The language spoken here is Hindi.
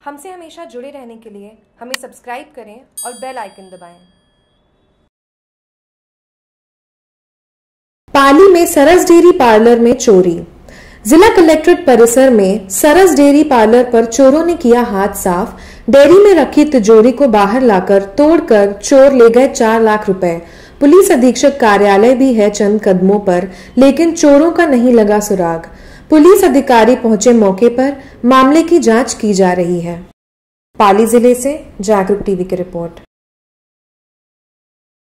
हमसे हमेशा जुड़े रहने के लिए हमें सब्सक्राइब करें और बेल आइकन दबाएं। पाली में सरस डेयरी पार्लर में चोरी। जिला कलेक्ट्रेट परिसर में सरस डेयरी पार्लर पर चोरों ने किया हाथ साफ। डेयरी में रखी तिजोरी को बाहर लाकर तोड़कर चोर ले गए 4 लाख रुपए। पुलिस अधीक्षक कार्यालय भी है चंद कदमों पर, लेकिन चोरों का नहीं लगा सुराग। पुलिस अधिकारी पहुंचे मौके पर, मामले की जांच की जा रही है। पाली जिले से जागरूक टीवी की रिपोर्ट।